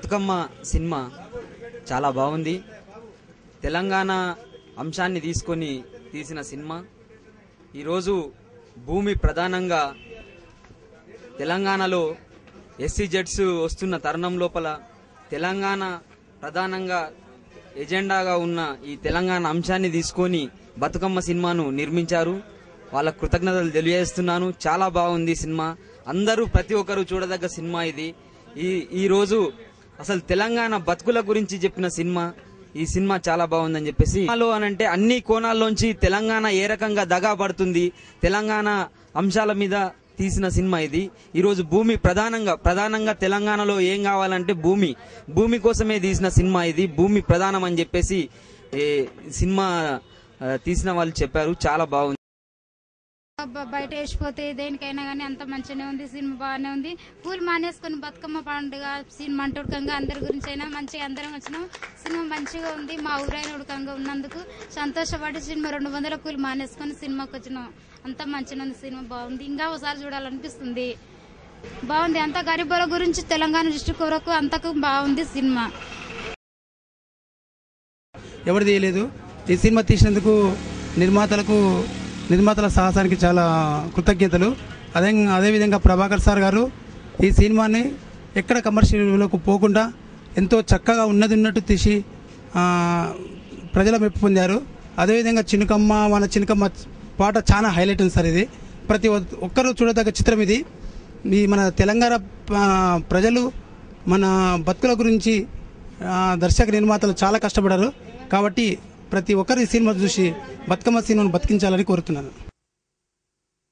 Bathukamma cinema చాలా బాగుంది. తెలంగాణ అంశాన్ని తీసుకొని తీసిన సినిమా. ఈరోజు భూమి ప్రధానంగా తెలంగాణలో ఎస్సీజెడ్స్ వస్తున్న తరుణం లోపల తెలంగాణ ప్రధానంగా ఎజెండాగా ఉన్న ఈ తెలంగాణ అంశాన్ని తీసుకొని బతుకమ్మ సినిమాను నిర్మించారు. వాళ్ళ కృతజ్ఞతలు తెలియజేస్తున్నాను. చాలా బాగుంది సినిమా. అందరూ ప్రతి ఒక్కరూ చూడదగ్గ సినిమా ఇది. ఈ రోజు అసలు తెలంగాణ బతుకుల గురించి చెప్పిన సినిమా. ఈ సినిమా చాలా బాగుందని చెప్పేసి అనంటే అన్ని కోణాల్లోంచి తెలంగాణ ఏ రకంగా దగా పడుతుంది, తెలంగాణ అంశాల మీద తీసిన సినిమా ఇది. ఈరోజు భూమి ప్రధానంగా తెలంగాణలో ఏం కావాలంటే భూమి కోసమే తీసిన సినిమా ఇది. భూమి ప్రధానం అని చెప్పేసి సినిమా తీసిన వాళ్ళు చెప్పారు. చాలా బాగుంది. బయట వేసిపోతే దేనికైనా కానీ అంత మంచిగానే ఉంది. సినిమా బాగానే ఉంది. పూలు మానేసుకుని బతుకమ్మ పండుగ సినిమా అంటే ఉడకంగా అందరి గురించి అయినా మంచిగా అందరం వచ్చినాం. సినిమా మంచిగా ఉంది. మా ఊరైన ఉడకంగా ఉన్నందుకు సంతోషపడి సినిమా 200 పూలు మానేసుకుని సినిమాకి వచ్చినాం. అంత మంచిగా ఉంది. సినిమా బాగుంది. ఇంకా ఒకసారి చూడాలనిపిస్తుంది. బాగుంది. అంత గరీబుల గురించి తెలంగాణ డిస్ట్రిక్ట్ వరకు అంతకు బాగుంది సినిమా. ఎవరు తీయలేదు. ఈ సినిమా తీసినందుకు నిర్మాతల సాహసానికి చాలా కృతజ్ఞతలు. అదేవిధంగా ప్రభాకర్ సార్ గారు ఈ సినిమాని ఎక్కడ కమర్షియల్లోకి పోకుండా ఎంతో చక్కగా ఉన్నట్టు తీసి ప్రజల మెప్పు పొందారు. అదేవిధంగా మన చినుకమ్మ పాట చాలా హైలైట్ ఉంది సార్. ఇది ప్రతి ఒక్కరూ చూడదగ్గ చిత్రం ఇది. మన తెలంగాణ ప్రజలు మన బతుకుల గురించి దర్శక నిర్మాతలు చాలా కష్టపడారు. కాబట్టి ప్రతి ఒక్కరు ఈ సినిమా చూసి బతుకమ్మ సినిమాను బతికించాలని కోరుతున్నాను.